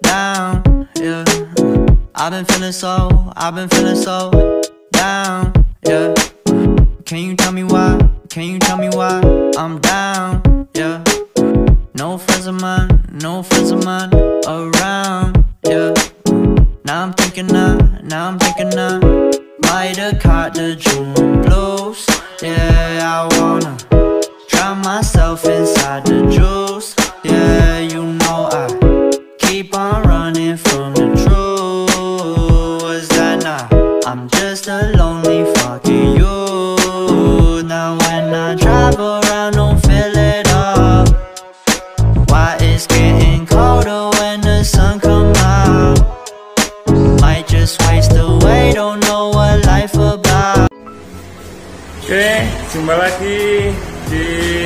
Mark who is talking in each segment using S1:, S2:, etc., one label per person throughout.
S1: down, yeah. I've been feeling so down, yeah. Can you tell me why? Can you tell me why I'm down, yeah. No friends of mine around, yeah. Now I'm thinking I might have caught the June blues. Yeah, I wanna drown myself inside the juice. Yeah, you know I keep on running from the truth. Was that not? I'm just a lonely fucking you. Now when I drive around, don't feel it up. Why it's getting colder when the sun come out? Might just waste away, don't know what life about.
S2: Oke, jumpa lagi di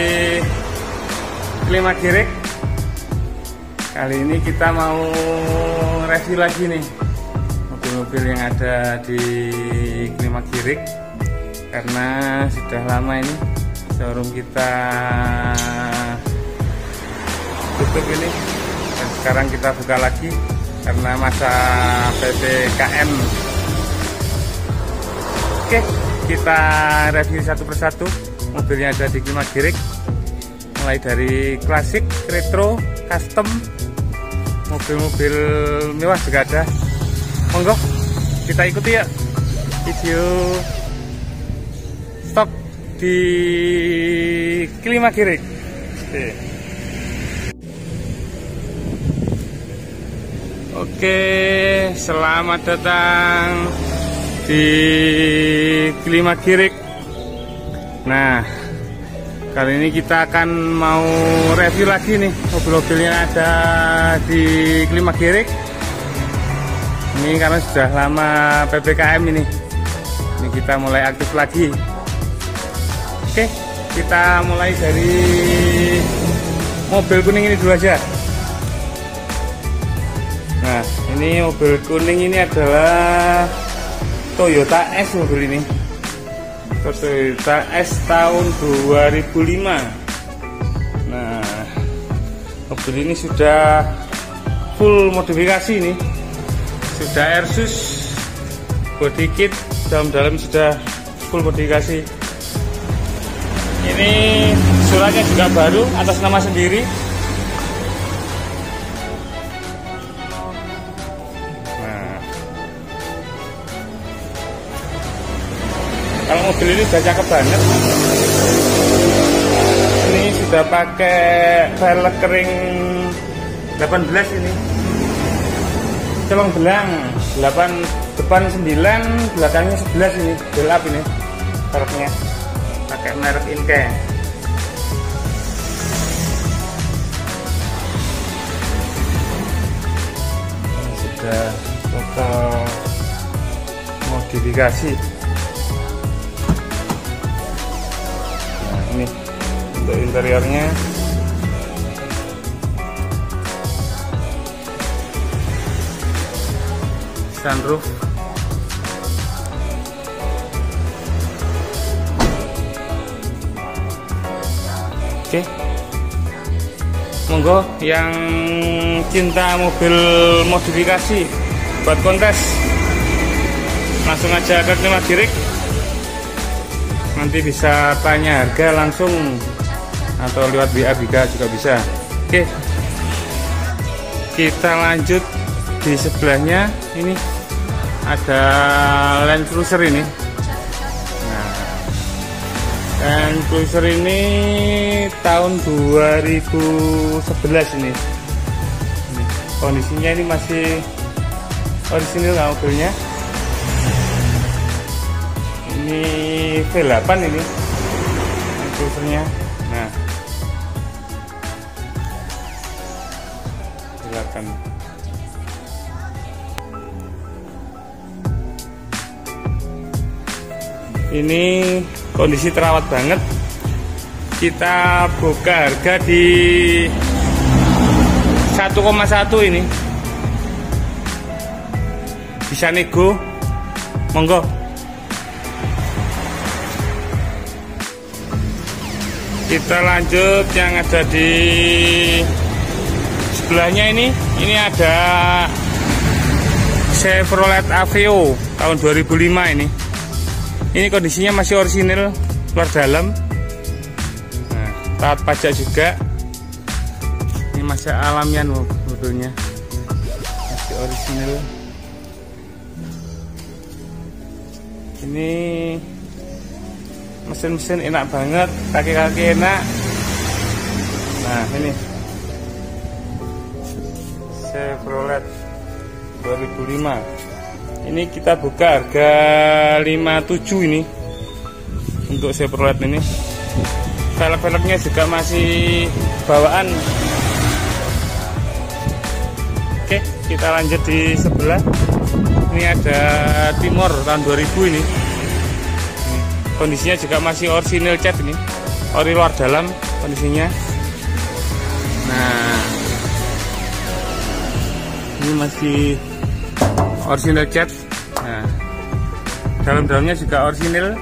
S2: Klimakirik. Kali ini kita mau review lagi nih mobil-mobil yang ada di Klimakirik, karena sudah lama ini showroom kita tutup ini, dan sekarang kita buka lagi karena masa PPKM. Oke, kita review satu persatu mobilnya ada di Klimakirik, mulai dari klasik, retro, custom, mobil-mobil mewah juga ada. Monggo kita ikuti ya video stok di Klimakirik. Oke, selamat datang di Klimakirik. Nah, kali ini kita akan mau review lagi nih mobil-mobil yang ada di Klimakirik. Ini karena sudah lama PPKM ini kita mulai aktif lagi. Oke, kita mulai dari mobil kuning ini dulu aja. Nah, ini mobil kuning ini adalah Toyota S. Mobil ini Toyota S tahun 2005. Nah, mobil ini sudah full modifikasi ini, sudah Airsus, body kit, dalam sudah full modifikasi. Ini suratnya juga baru atas nama sendiri. Kalau mobil ini sudah cakep banget. Ini sudah pakai velg kering 18 ini. Colong belang 8, depan 9, belakangnya 11 ini. Gelap ini velgnya. Pakai merek Inke. Sudah total modifikasi. Ini untuk interiornya. Sunroof. Oke, monggo yang cinta mobil modifikasi buat kontes, langsung aja ke Klimakirik. Nanti bisa tanya harga langsung atau lewat WA juga bisa. Oke, kita lanjut. Di sebelahnya ini ada Land Cruiser ini. Nah, Land Cruiser ini tahun 2011 ini. Kondisinya ini masih orisinil mobilnya. Ini V8 ini cruisernya. Nah, V8. Ini kondisi terawat banget. Kita buka harga di 1,1 ini. Bisa nego, monggo. Kita lanjut yang ada di sebelahnya ini ada Chevrolet Aveo tahun 2005 ini. Ini kondisinya masih orisinil luar dalam. Nah, taat pajak juga. Ini masih alamiah mobilnya, masih orisinil. Ini mesin-mesin enak banget, kaki-kaki enak. Nah, ini Chevrolet 2005. Ini kita buka harga 57 ini untuk Chevrolet ini. Velg-velgnya juga masih bawaan. Oke, kita lanjut di sebelah. Ini ada Timor tahun 2000 ini. Kondisinya juga masih orisinil cat ini, ori luar dalam kondisinya. Nah, ini masih orisinil cat. Nah, dalam-dalamnya juga orisinil.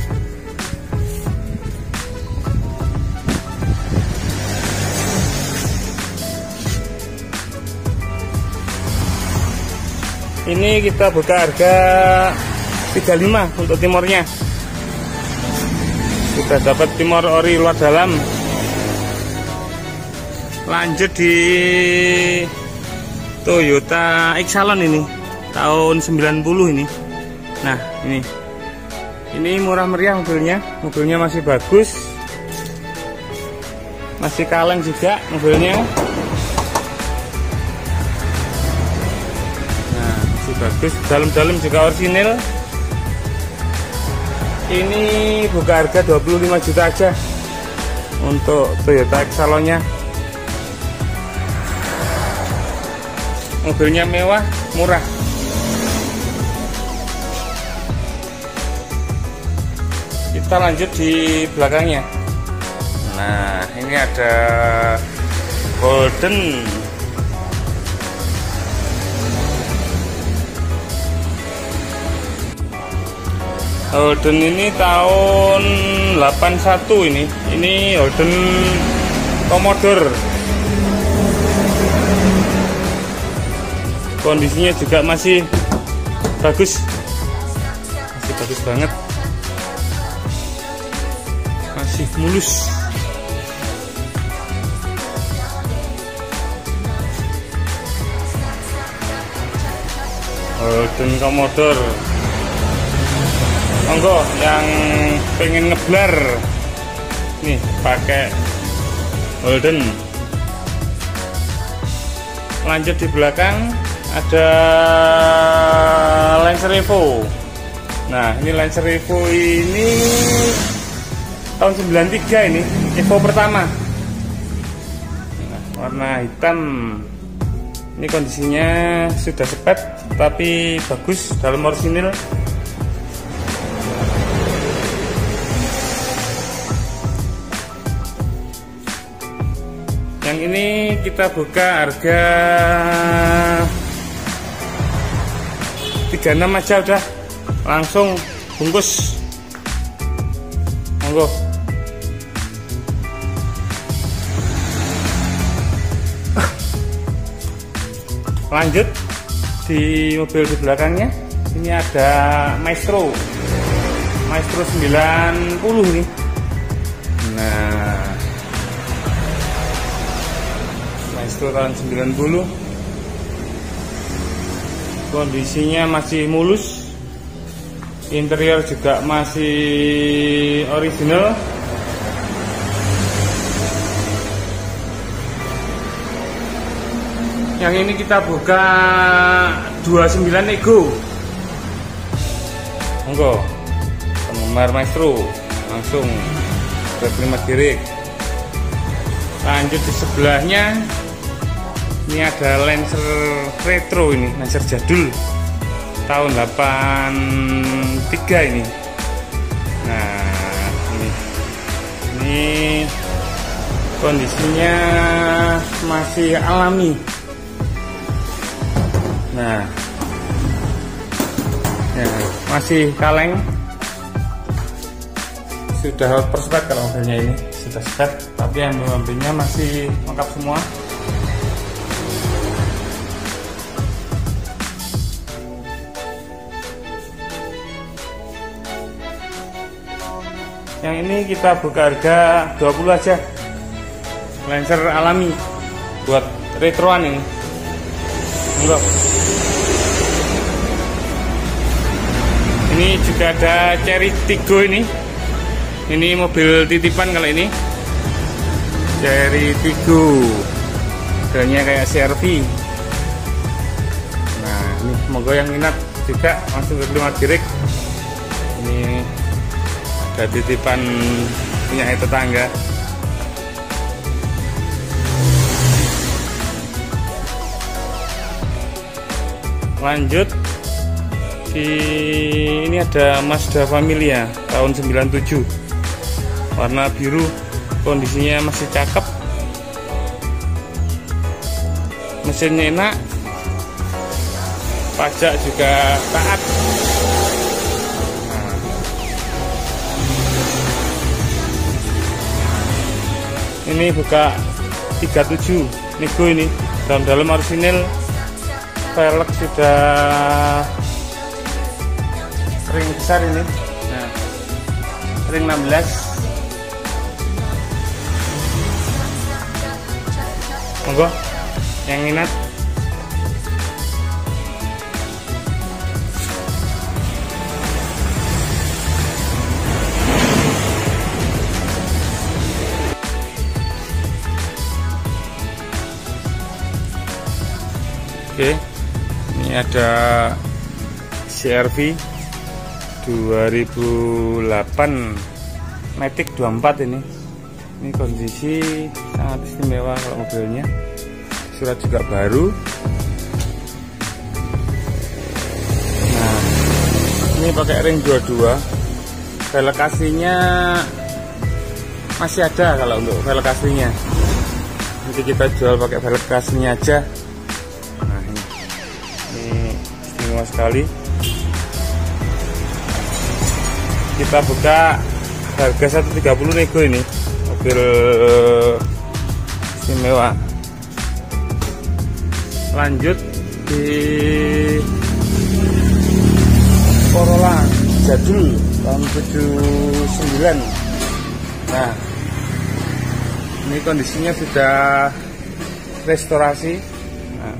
S2: Ini kita buka harga 35 untuk Timornya. Sudah dapat Timor ori luar dalam. Lanjut di Toyota Exalon ini tahun 90 ini. Nah, ini murah meriah mobilnya. Mobilnya masih bagus, masih kaleng juga mobilnya. Nah, masih bagus, dalam-dalam juga orisinil. Ini buka harga 25 juta aja untuk Toyota Exalonnya. Mobilnya mewah, murah. Kita lanjut di belakangnya. Nah, ini ada Holden. Holden ini tahun 81 ini. Ini Holden Commodore. Kondisinya juga masih bagus. Masih bagus banget. Masih mulus. Holden Commodore. Monggo yang pengen ngeblar nih pakai Holden. Lanjut di belakang ada Lancer Evo. Nah, ini Lancer Evo ini tahun 93 ini, Evo pertama. Nah, warna hitam. Ini kondisinya sudah sepet tapi bagus, dalam orisinil. Yang ini kita buka harga 36 aja udah, langsung bungkus. Monggo. Lanjut di mobil di belakangnya. Ini ada Maestro 90 nih. Nah, Maestro tahun 90. Kondisinya masih mulus. Interior juga masih original. Yang ini kita buka 29 nego. Monggo, penggemar Maestro langsung ke Klimagirik. Lanjut di sebelahnya, ini ada Lancer Retro, ini Lancer jadul tahun 83 ini. Nah, ini kondisinya masih alami. Nah, ya, masih kaleng, sudah perspek kalau mobilnya ini sudah spek, tapi yang mobilnya masih lengkap semua. Yang ini kita buka harga 20 aja. Lancer alami buat retroan ini. Enggak. Ini juga ada Cherry Tiggo ini. Ini mobil titipan kalau ini. Cherry Tiggo. Modelnya kayak CR-V. Nah, ini monggo yang minat juga langsung ke Klimagirik. Ini ada titipan punya tetangga. Lanjut ini ada Mazda Familia tahun 97 warna biru, kondisinya masih cakep, mesinnya enak, pajak juga taat. Ini buka 37 nego ini, dalam orisinil, velg sudah ring besar ini. Nah, ring 16. Monggo yang minat. Oke, ini ada CR-V 2008 Matic 24 ini. Ini kondisi sangat istimewa kalau mobilnya. Surat juga baru. Nah, ini pakai ring 22. Velg aslinya masih ada kalau untuk velg aslinya. Nanti kita jual pakai velg aslinya aja. Nah, ini istimewa sekali. Kita buka harga 130 nego ini, mobil istimewa. Lanjut di Corolla jadul tahun 79. Nah, ini kondisinya sudah restorasi. Nah,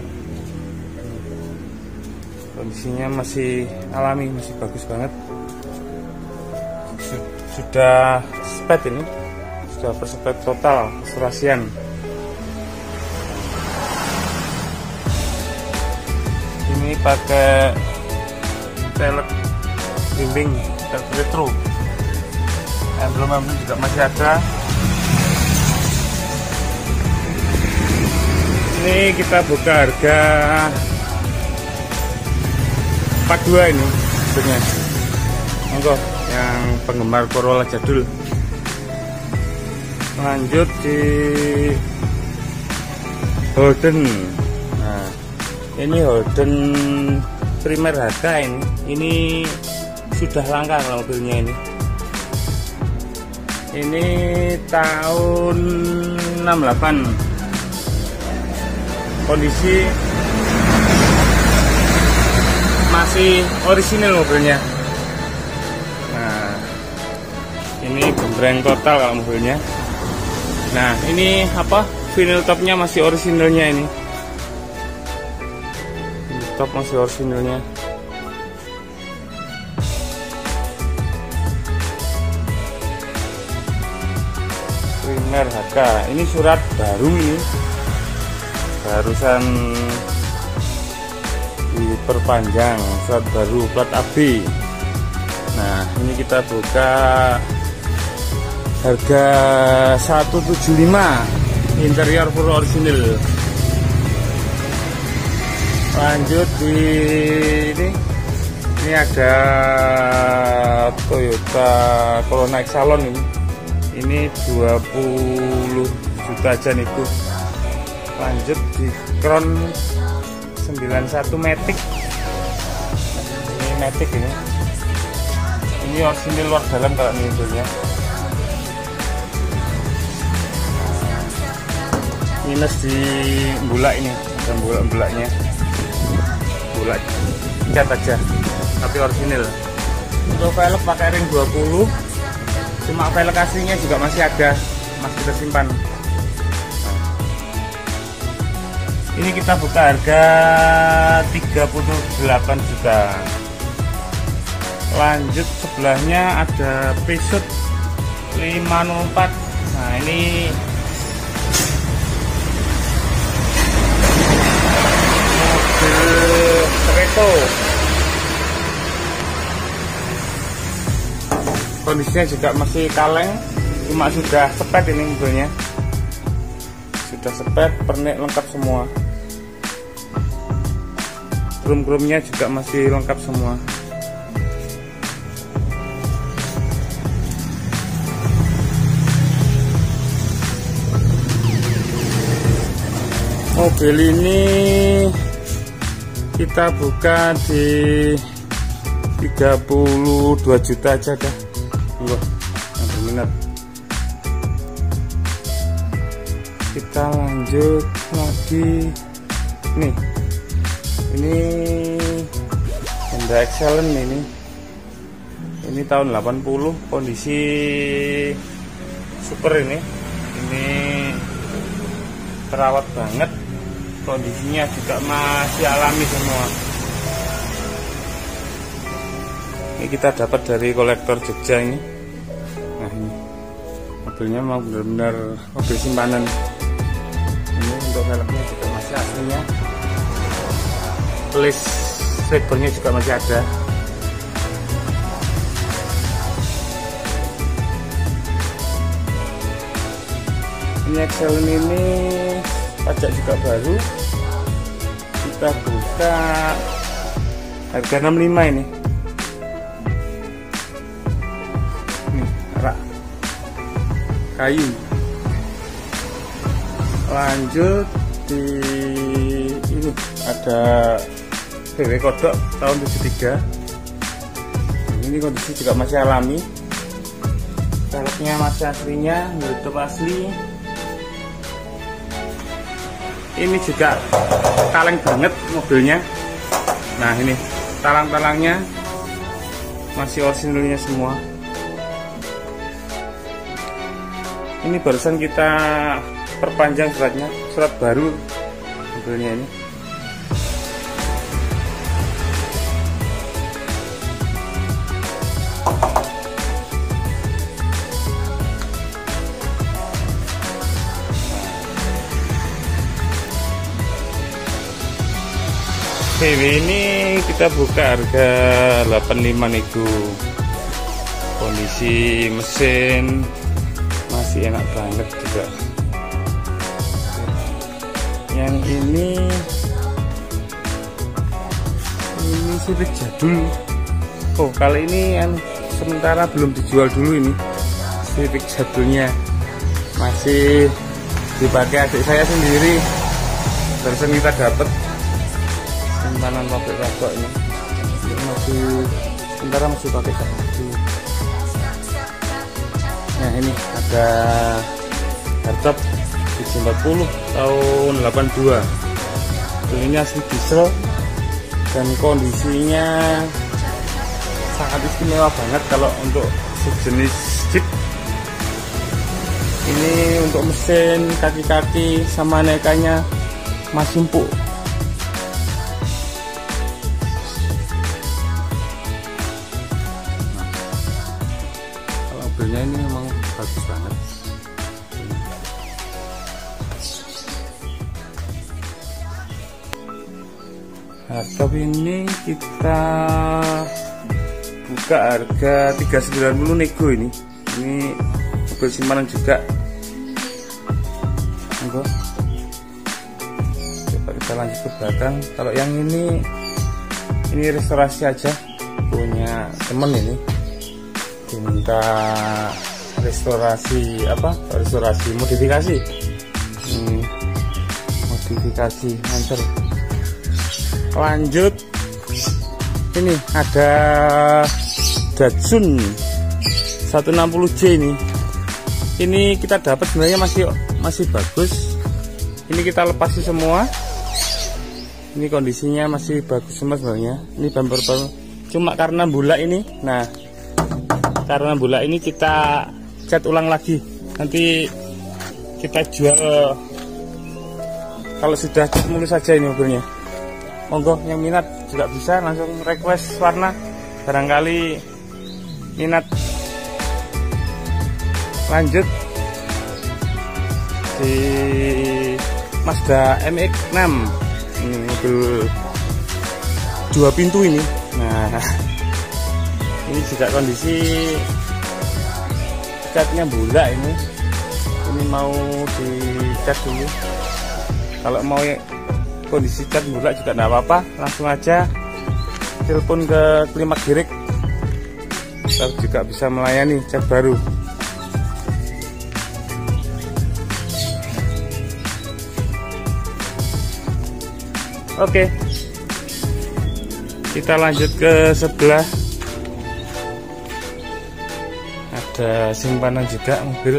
S2: kondisinya masih alami, masih bagus banget. Sudah sped ini, sudah persped total restorasian. Ini pakai velg bimbing retro, emblem juga masih ada. Ini kita buka harga 42 ini sebenarnya. Monggo yang penggemar Corolla jadul. Lanjut di Holden. Nah, ini Holden primer harga ini. Ini sudah langka kalau mobilnya ini. Ini tahun 68. Kondisi masih orisinil mobilnya. Ini gembreng total kalau mobilnya. Nah, ini apa? Vinyl topnya masih orisinalnya ini. Top masih orisinalnya. Primer HK. Ini surat baru ini. Barusan diperpanjang, surat baru plat AB. Nah, ini kita buka harga 175, interior full original. Lanjut di ini ada Toyota Corolla Exalon ini 20 juta aja nih Bu. Lanjut di Crown 91 Matic. Ini Matic ini. Ini orisinil luar dalam kalau ini mobilnya. Minus di bulak ini, ada bulak-bulaknya. Bulak cat aja, tapi orisinil. Untuk velg pakai ring 20. cuma velg aslinya juga masih ada, masih tersimpan. Ini kita buka harga 38 juta. Lanjut sebelahnya ada Peugeot 504. Nah ini mobil Treto. Kondisinya juga masih kaleng, cuma sudah sepet ini mobilnya. Sudah sepet, pernik lengkap semua. Krum-krumnya juga masih lengkap semua. Mobil ini kita buka di 32 juta aja dah. Loh, yang berminat. Kita lanjut lagi. Nih. Ini Honda Excellent ini. Ini tahun 80, kondisi super ini. Ini terawat banget. Kondisinya juga masih alami semua. Ini kita dapat dari kolektor Jogja ini. Nah ini mobilnya mau benar-benar mobil simpanan. Ini untuk velgnya juga masih aslinya. List strikernya juga masih ada. Ini Excellent ini pajak juga baru. Kita buka harga 65 ini. Nih, rak kayu. Lanjut di ini ada BW kodok tahun 73. Ini kondisi juga masih alami. Velgnya masih aslinya, YouTube asli. Ini juga kaleng banget mobilnya. Nah ini talang-talangnya masih orisinalnya semua. Ini barusan kita perpanjang suratnya, surat baru mobilnya ini. VW ini kita buka harga 85 nego. Kondisi mesin masih enak banget juga. Yang ini Civic jadul. Oh kali ini sementara belum dijual dulu ini. Civic jadulnya masih dipakai adik saya sendiri. Barusan kita dapat simpanan pabrik ini masih sementara masih pakai satu. Nah ini ada hardtop 740 tahun 82. Ini asli diesel dan kondisinya sangat istimewa banget kalau untuk sejenis Jeep. Ini untuk mesin, kaki-kaki sama nekannya masih empuk. Mobilnya ini memang bagus banget. Hardtop ini kita buka harga 390 nego ini. Ini mobil simpanan juga. Coba kita lanjut ke belakang. Kalau yang ini restorasi aja, punya temen ini. Diminta restorasi modifikasi hancur. Lanjut ini ada Datsun 160J ini kita dapat sebenarnya masih bagus. Ini kita lepasi semua. Ini kondisinya masih bagus semua sebenarnya. Ini bumper cuma karena bulat ini. Nah karena bola ini kita cat ulang lagi, nanti kita jual kalau sudah cat mulus saja ini mobilnya. Monggo yang minat juga bisa langsung request warna, barangkali minat lanjut di Mazda MX-6. Ini mobil 2 pintu ini. Nah, ini juga kondisi catnya bola ini mau dicat dulu. Kalau mau kondisi cat bola juga tidak apa-apa, langsung aja telepon ke Klimak Girik, kita juga bisa melayani cat baru. Oke, kita lanjut ke sebelah. Ada simpanan juga mobil.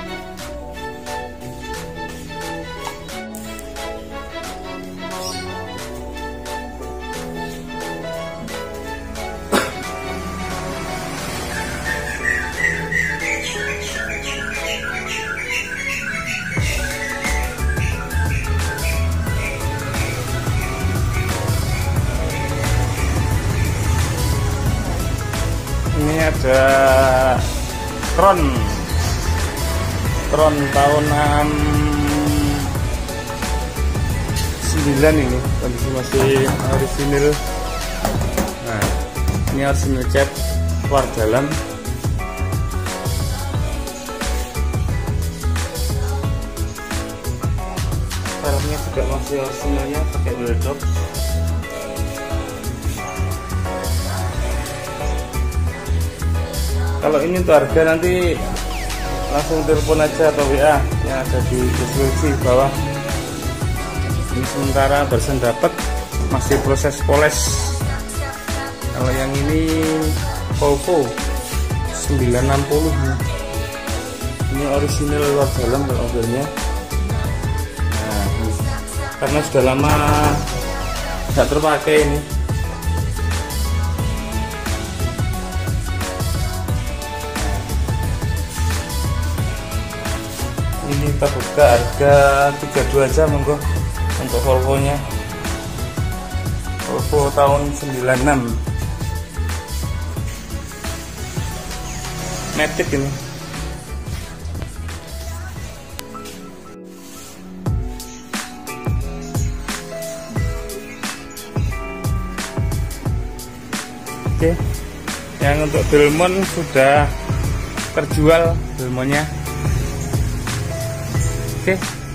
S2: Ini ada Crown tahun 69 ini, kondisi masih orisinil. Nah, ini orisinil cat luar dalam. Velgnya juga masih orisinilnya, pakai wheel top. Kalau ini untuk harga nanti langsung telepon aja atau WA yang ada di deskripsi bawah. Ini sementara barusan dapat, masih proses poles. Kalau yang ini Volvo 960, ini orisinil luar dalam kalau mobilnya. Nah, karena sudah lama tidak terpakai ini. Ini kita buka harga 32 aja, monggo untuk Volvo-nya. Volvo tahun 96 Matic ini. Oke, yang untuk Belmont sudah terjual Belmontnya. Oke.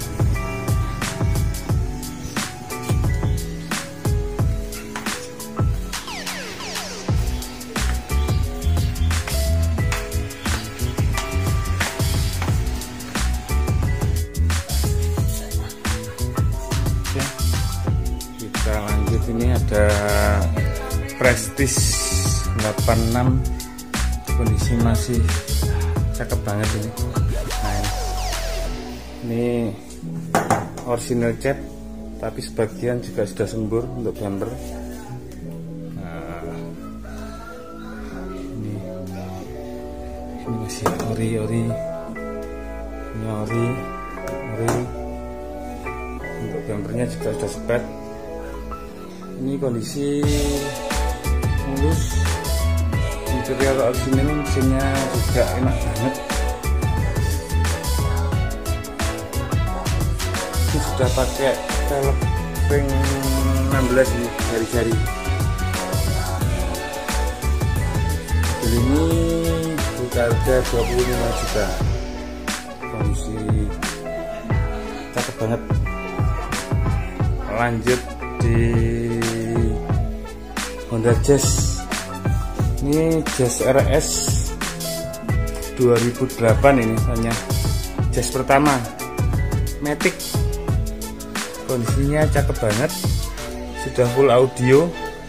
S2: Kita lanjut, ini ada Prestige 86, kondisi masih cakep banget ini. Nah, ini original cat, tapi sebagian juga sudah sembur untuk bumper. Nah, ini masih ori. Ini ori. Untuk bumpernya juga sudah spek. Ini kondisi mulus, interior original, mesinnya juga enak banget. Ini sudah pakai velg ring 16 ini, jari-jari. Mobil ini buka harga 25 juta. Kondisi cakep banget. Lanjut di Honda Jazz. Ini Jazz RS 2008 ini, hanya Jazz pertama Matic. Kondisinya cakep banget, sudah full audio.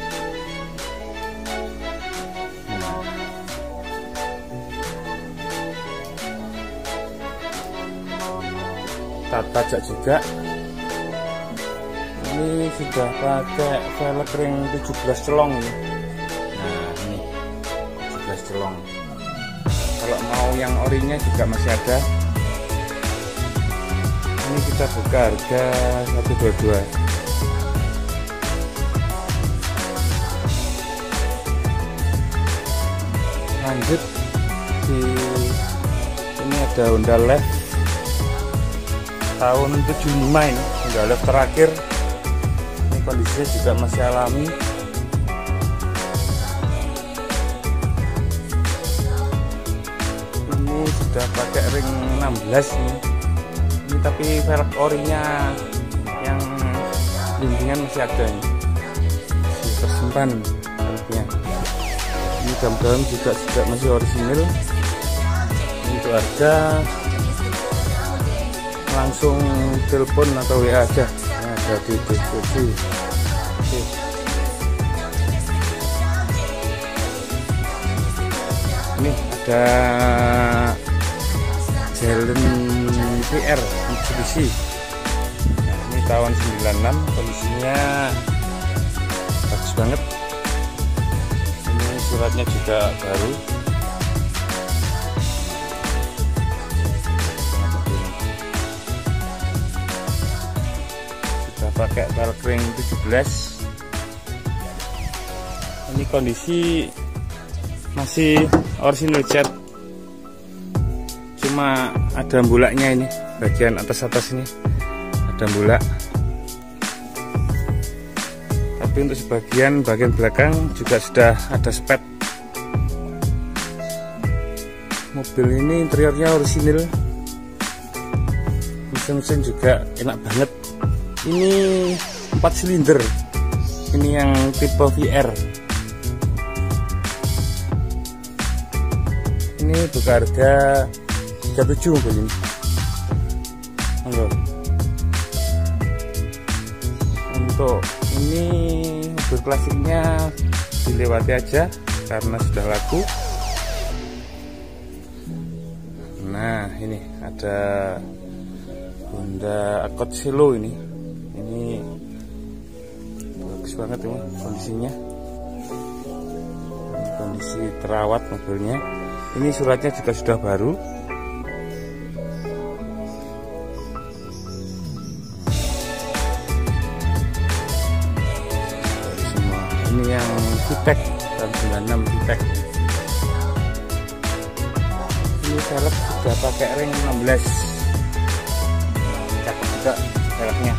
S2: Tat pajak juga. Ini sudah pakai velg ring 17 celong ya. Nah, ini 17 celong. Kalau mau yang orinya juga masih ada. Ini kita buka harga 122. Lanjut di ini ada Honda Leaf tahun 75 ini, Honda Leaf terakhir. Ini kondisinya juga masih alami. Ini sudah pakai ring 16 ini tapi velg orinya yang bimbingan masih ada ini, masih tersimpan velgnya. Ini dam-dam juga masih orisinil. Untuk harga langsung telepon atau WA aja, ada di deskripsi. Ini ada Jelen PR Mitsubishi. Nah, ini tahun 96, kondisinya bagus banget. Ini suratnya juga baru. Sudah pakai velg ring 17. Ini kondisi masih original cat. Cuma ada bulaknya ini, bagian atas ini ada bulak. Tapi untuk bagian belakang juga sudah ada spet. Mobil ini interiornya orisinil, mesin juga enak banget. Ini 4 silinder, ini yang tipe VR. Ini buka harga 37 mobil ini. Untuk ini mobil klasiknya dilewati aja karena sudah laku. Nah, ini ada Honda Accord Selo ini bagus banget ini kondisinya. Kondisi terawat mobilnya. Ini suratnya juga sudah baru. Ini yang VTEC tahun 96 VTEC. Ini velg sudah pakai ring 16. Cakep juga velgnya.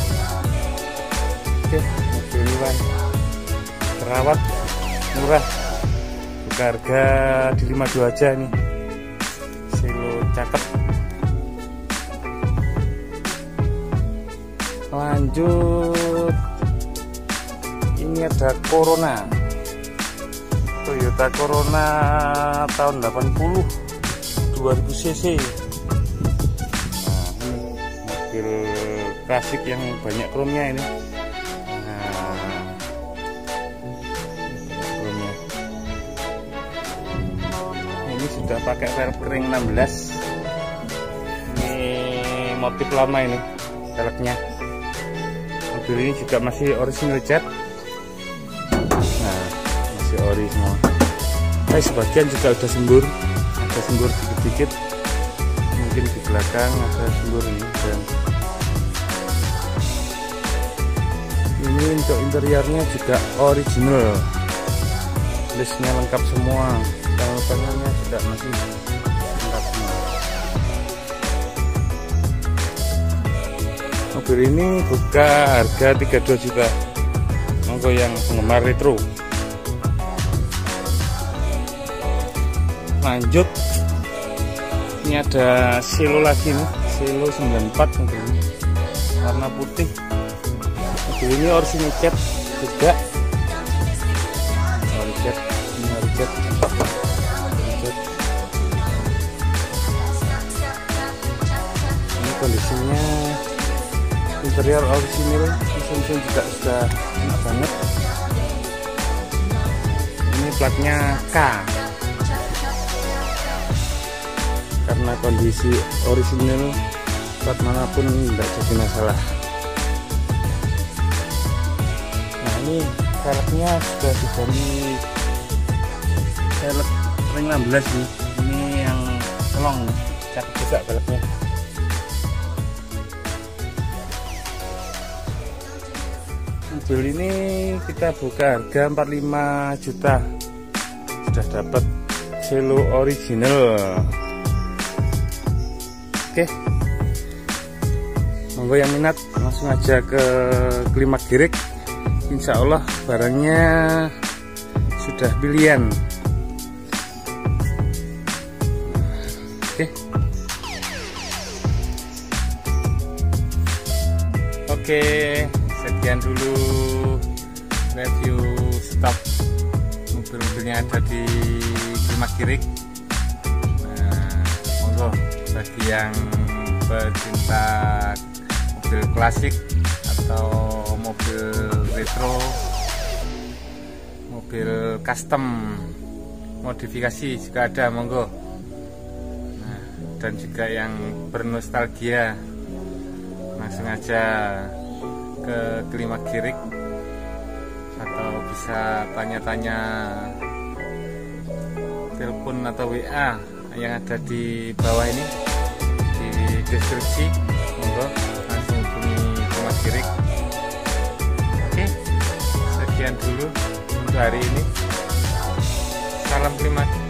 S2: Oke, mobil Iwan terawat, murah, buka harga di 52 aja nih. Selo cakep. Lanjut, ini ada Corona, Toyota Corona tahun 80, 2000 cc. Nah, ini mobil klasik yang banyak chrome-nya ini. Nah, chrome-nya. Ini sudah pakai velg ring 16. Ini motif lama ini velgnya. Mobil ini juga masih original cat. Nah, masih ori semua. Sebagian juga udah sembur, ada sembur dikit-dikit. Mungkin di belakang ada sembur ini. Dan ini untuk interiornya juga original, listnya lengkap semua, panel-panelnya juga masih lengkap semua. Mobil ini buka harga 32 juta. Monggo yang penggemar retro. Lanjut, ini ada Selo lagi nih, Selo 94 mobil ini, warna putih. Mobil ini original cat juga. Ori cat. Ini kondisinya interior original, mesin juga sudah enak banget. Ini platnya K. Karena kondisi orisinil, plat manapun tidak jadi masalah. Nah, ini velgnya sudah diganti velg ring 16 nih. Ini nyolong, cakep juga balapnya. Mobil ini kita buka harga 45 juta. Sudah dapat selo original. Oke, monggo yang minat langsung aja ke Klimagirik. Insya Allah barangnya sudah pilihan. Oke, sekian dulu review stok mobil-mobilnya ada di Klimagirik. Nah, monggo bagi yang pecinta mobil klasik atau mobil retro, mobil custom, modifikasi juga ada, monggo. Nah, dan juga yang bernostalgia langsung aja ke Klimagirik atau bisa tanya-tanya telepon atau WA yang ada di bawah ini di deskripsi. Monggo langsung hubungi Klimagirik. Oke, sekian dulu untuk hari ini. Salam Klimagirik.